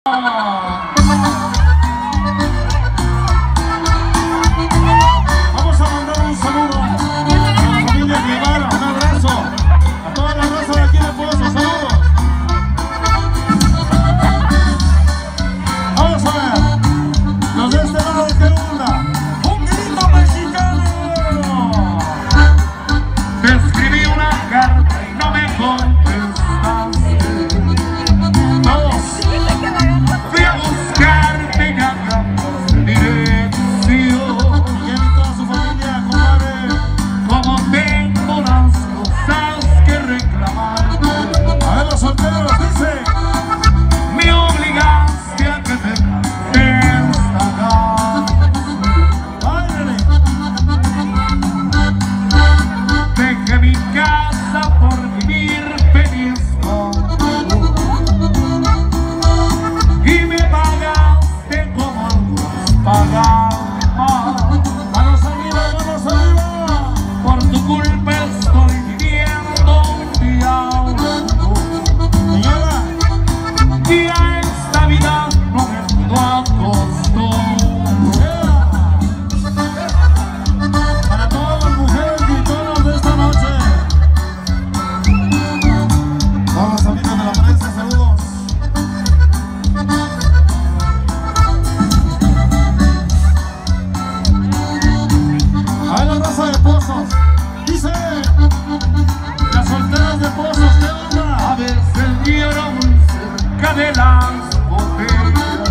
Vamos a mandar un saludo a la familia Guevara, un abrazo a toda la raza de aquí de Pozos, saludos. Vamos a ver, los de este lado, ¿qué onda? ¡Un grito mexicano! Te escribí una carta y no me contestaste. Todos. Fui a buscarte y agarramos el dirección. Y él y toda su familia, compadre. Como tengo las cosas que reclamar. A ver los solteros, dice. Me obligaste a que te cantes acá. ¡Báilale! Dejé mi casa por vivir feliz contigo. Y me pagaste como algunos pagaban. ¡Manos arriba, manos arriba! Por tu culpa estoy viviendo un día único. Señora, y a esta vida no me puedo acostumbrar. Para todas las mujeres gritonas de esta noche. Todos los amigos de la prensa, saludos. A ver la raza de Pozos. Dice, las solteras de Pozos, ¿qué onda? A veces lloro muy cerca de las botellas,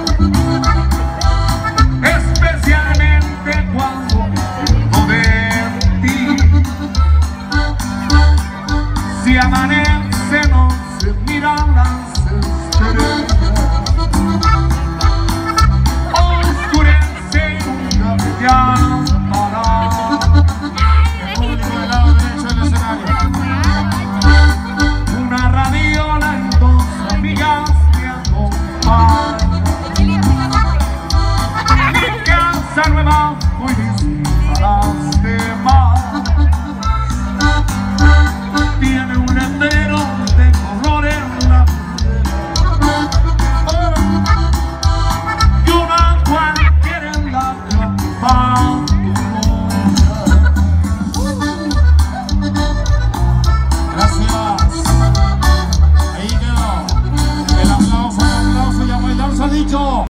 especialmente cuando me acuerdo de ti. Si amanece no se miran las estrellas, oscurece y nunca me llamará. El público del lado derecho del escenario. Una radiola y dos amigas me acompañan. Mi casa nueva muy distinta a las demás. Tiene un letrero de color en la puerta y una cualquiera en la campana.